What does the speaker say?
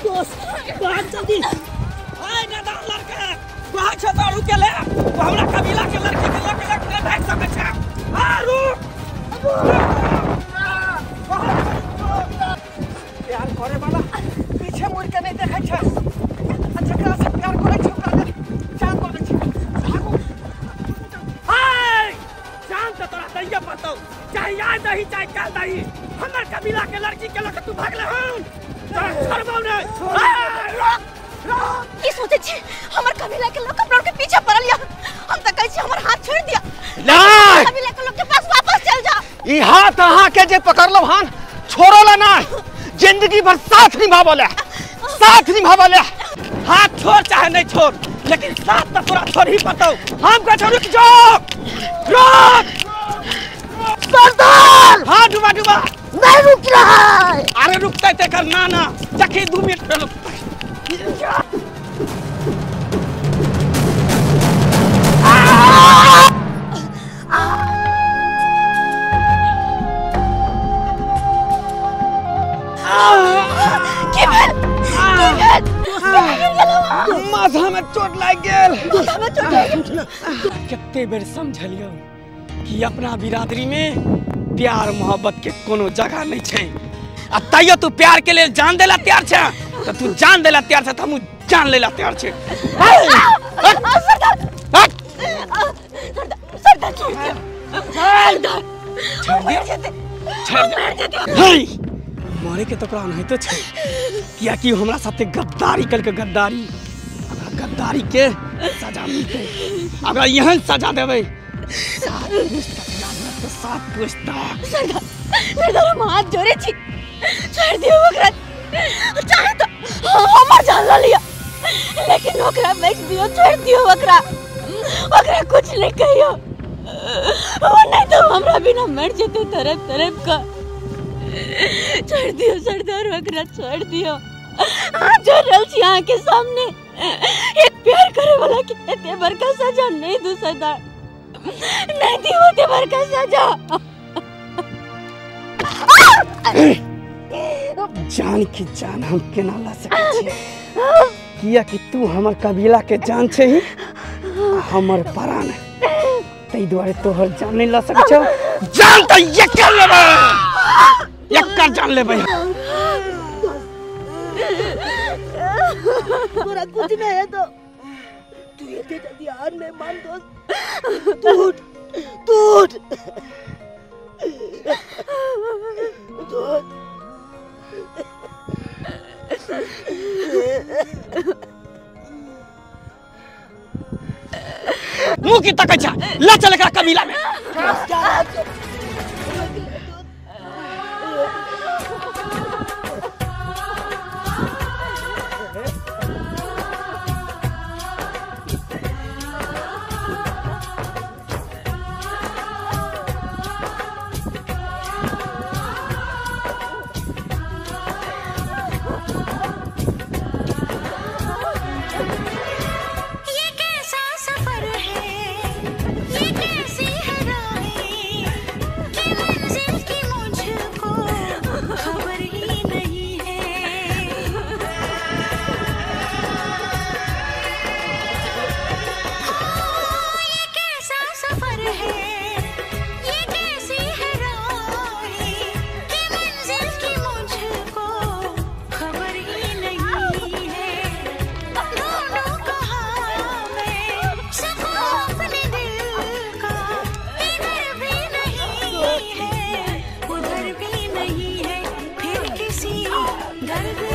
बहुत जल्दी आए ना लड़का वहां छ दारू के ले वो हमरा कबीला के लड़की के लड़के भाग सके छ आ रुक प्यार करे वाला पीछे मुड़ के नहीं देखै छ जकरा से प्यार करे छ ओकरा जान पड़ै छ भागो हाय जान त तोरा दैया पतौ चाहे आज नहीं चाहे कल नहीं हमर कबीला के लड़की के लड़के तू भागले हन छोड़बौ नहीं की सोचे छी हमर कबीला के लोग कपड़ों के पीछे पड़ल या हम त कहै छी हमर हाथ छोड़ दिया नहीं कबीला के लोग के पास वापस चल जा ई हाथ अहा के जे पकड़लो हन छोड़ोला ना जिंदगी भर साथ निभावले हाथ छोड़ चाहे नहीं छोड़ लेकिन साथ तो पूरा छोड़ ही पतौ हम का रुक जाओ रुक सरदार हां डुबा नहीं रुक रहा है अरे रुकते ते कर ना जखी 2 मिनट पे रुक माथा में चोट लाग गेल कितने बेर समझलियो कि अपना बिरादरी में प्यार मोहब्बत के कोनो जगह नहीं छे आ तैयो तू प्यार के लिए जान देला तैयार छे तो तू जान देला तैयार छे त हम जान लेला तैयार छे मारे के तो प्राण है तो छे किया कि हमरा साथे गद्दारी करके गद्दारी के सजा मिलते अगर यहन सजा देवे साथ पूछता सरदार हम हाथ जोड़े छी छोड़ दियो ओकरा चाहे तो हमर जान ल लिया लेकिन ओकरा बेच दियो छोड़ दियो ओकरा कुछ नहीं कहियो वो नहीं तो हमरा बिना मर जेते तरफ का छोड़ दियो सरदार ओकरा छोड़ दियो हाथ जोड़ रहल छी आँख के सामने एक प्यार करे वाला के एते बड़का सजा नहीं दू सरदार नहीं दी होते बड़का सजा जान की जान हम केना ला सकै छी किया कि तू हमर कबीला के जान छे ही हमर प्राण तै द्वारे तोहर जान नहीं ला सकै छ जान त एकर जान लेबै तोरा कुछ नहीं है तो तू इतने जल्दी हार नहीं मान दोस्त टूट मुंह की तक अच्छा ला चल का कबीला में दर्द